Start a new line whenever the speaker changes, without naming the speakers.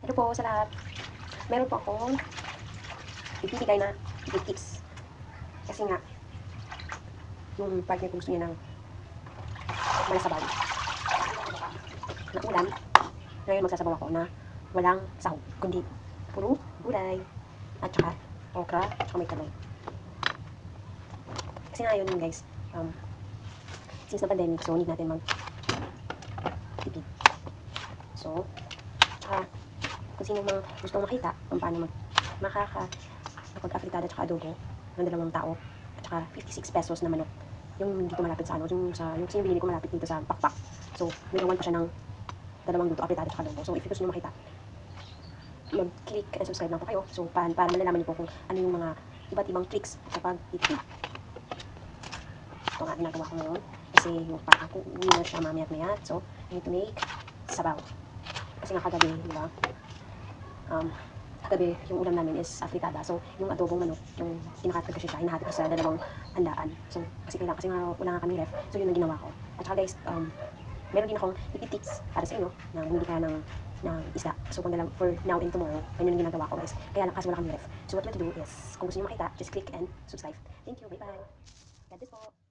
Hello po sa lahat. Meron po akong ibibigay na good tips. Kasi nga, yung partner ko gusto niya ng may sabaw na ulam. Ngayon magsasabaw ako na walang sahog, kundi puro gulay at saka okra at saka may talong. Kasi nga yun guys, since na pandemic, so need natin mag-tipid. So, tsaka kung sino mga gustong makita kung paano makapag-afritada at adobo ng 2 tao at saka 56 pesos na manok. Yung dito malapit sa ano, yung kasi yung binili ko malapit dito sa Pakpak. So, mayroon pa siya ng 2 luto, afritada at adobo. So, if gusto niyo makita, mag-click and subscribe lang po kayo. So, para malalaman niyo po kung ano yung mga iba't ibang tricks sa pag-tipid. Ito nga ginagawa ko ngayon. Kasi yung parang uwi na siya mamaya at maya. So, I need to make sabaw. Kasi nga kagabi, di ba? Kagabi, yung ulam namin is afritada. So, yung adobong manok, yung pinakatag kasi siya, hinahati ko sa 2 handaan. So, kasi kailangan, kasi nga wala nga kami ref. So, yun ang ginawa ko. At saka guys, meron din akong tips para sa inyo na bumili ka ng isda. So, for now and tomorrow, ganyan yung ginagawa ko guys. Kaya lang kasi wala kami ref. So, what you want to do is, kung gusto niyo makita, just click and subscribe. Thank you, bye-bye. God bless po.